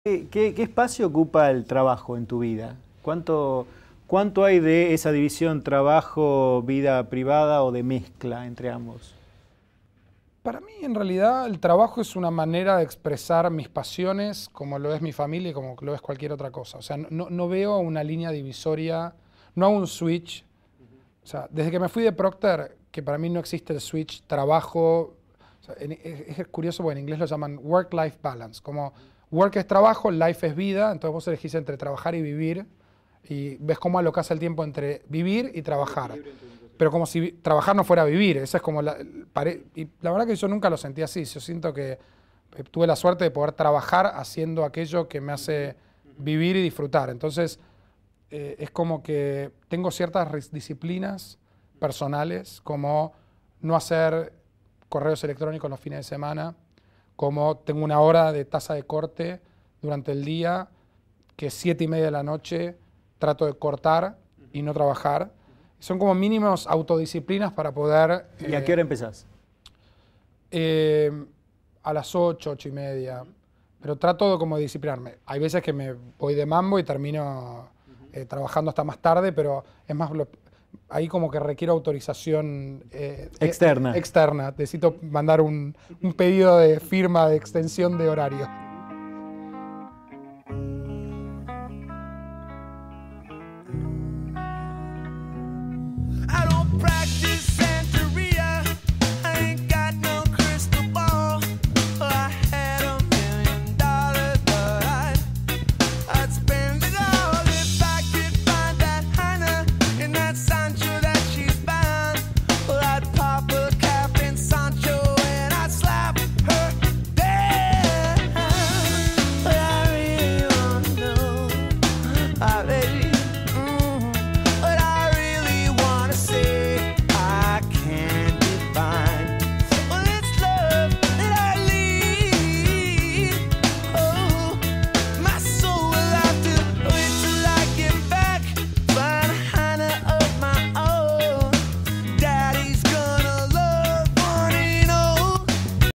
¿Qué espacio ocupa el trabajo en tu vida? ¿Cuánto hay de esa división trabajo, vida privada o de mezcla entre ambos? Para mí, en realidad, el trabajo es una manera de expresar mis pasiones, como lo es mi familia y como lo es cualquier otra cosa. O sea, no veo una línea divisoria, no hago un switch. O sea, desde que me fui de Procter, que para mí no existe el switch trabajo. O sea, es curioso porque en inglés lo llaman work-life balance. Como work es trabajo, life es vida. Entonces vos elegís entre trabajar y vivir y ves cómo alocás el tiempo entre vivir y trabajar. Pero como si trabajar no fuera vivir. Esa es como y la verdad que yo nunca lo sentí así. Yo siento que tuve la suerte de poder trabajar haciendo aquello que me hace vivir y disfrutar. Entonces, es como que tengo ciertas disciplinas personales, como no hacer correos electrónicos los fines de semana, como tengo una hora de tasa de corte durante el día, que 7:30 de la noche trato de cortar y no trabajar. Son como mínimos autodisciplinas para poder... ¿Y a qué hora empezás? A las 8:30, pero trato de como disciplinarme. Hay veces que me voy de mambo y termino trabajando hasta más tarde, pero es más, ahí como que requiero autorización Externa. externa. Necesito mandar un pedido de firma de extensión de horario.